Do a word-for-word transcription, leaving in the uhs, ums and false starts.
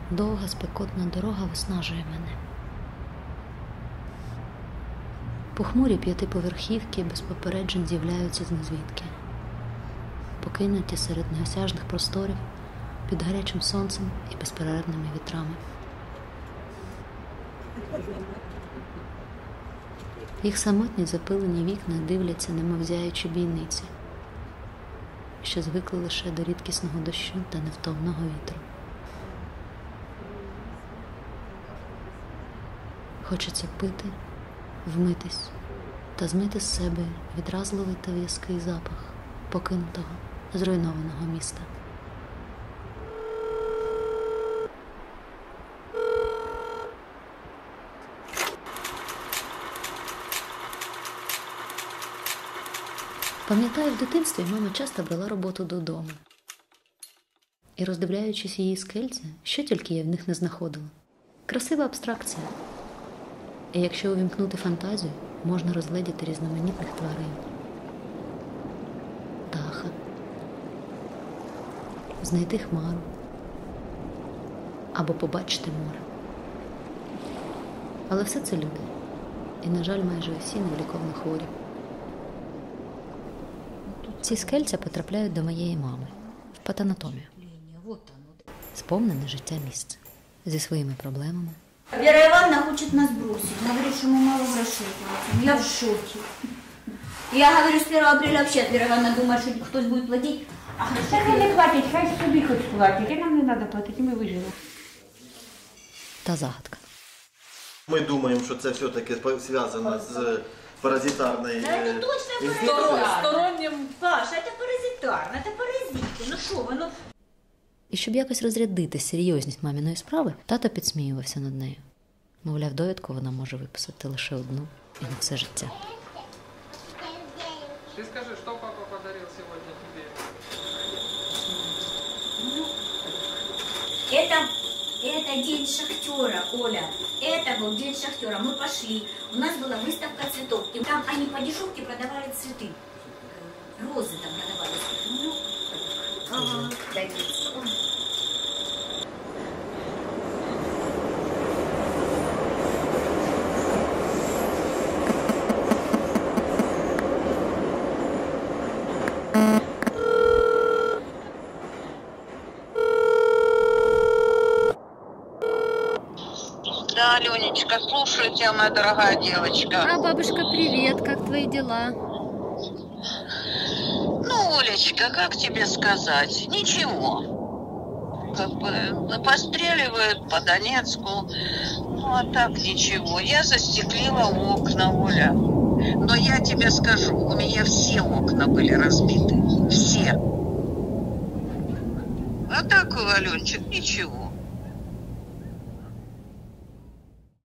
Довга спекотна дорога виснажує мене. Похмурі п'ятиповерхівки без попереджень з'являються знізвідки. Покинуті серед неосяжних просторів, під гарячим сонцем і безперервними вітрами. Їх самотні запилені вікна дивляться, немов зяючі бійниці, що звикли лише до рідкісного дощу та невтомного вітру. Хочеться пити, вмитись та змити з себе відразливий та в'язкий запах покинутого, зруйнованого міста. Пам'ятаю, в дитинстві мама часто брала роботу додому. І, роздивляючись її скельця, що тільки я в них не знаходила. Красива абстракція. І якщо увімкнути фантазію, можна розгледіти різноманітних тварин. Птаха. Знайти хмару. Або побачити море. Але все це люди. І, на жаль, майже усі невліковно хворі. Ці скельця потрапляють до моєї мами в патанатомію. Сповнене життя місце. Зі своїми проблемами. Вера Ивановна хочет нас бросить. Говорит, что мы мало грошей платим. Я в шоке. Я говорю, с первого апреля вообще Вера Ивановна думает, что кто-то будет платить. А грошей не платить, хай собі хоч платить. І нам не треба платити, ми виживемо. Та загадка. Ми думаємо, що це все-таки зв'язано з паразитарной... Да это точно паразитарно. Сторонним... Паша, это паразитарно, это паразити. Ну що ви, ну... І щоб якось розрядити серйозність маміної справи, тато підсміювався над нею. Мовляв, довідку вона може виписати лише одну і на все життя. Ти скажи, що папа подарив сьогодні тобі? Это, это день шахтера, Оля. Это был день шахтера. Мы пошли. У нас была выставка цветов. И там они по дешевке продавали цветы. Розы там продавались. Ну, ага, дай мне. Да, Аленечка, слушаю тебя, моя дорогая девочка. А, бабушка, привет, как твои дела? Ну, Олечка, как тебе сказать? Ничего. Как бы постреливают по Донецку. Ну, а так ничего. Я застеклила окна, Оля. Но я тебе скажу, у меня все окна были разбиты. Все. А так, Аленчик, ничего.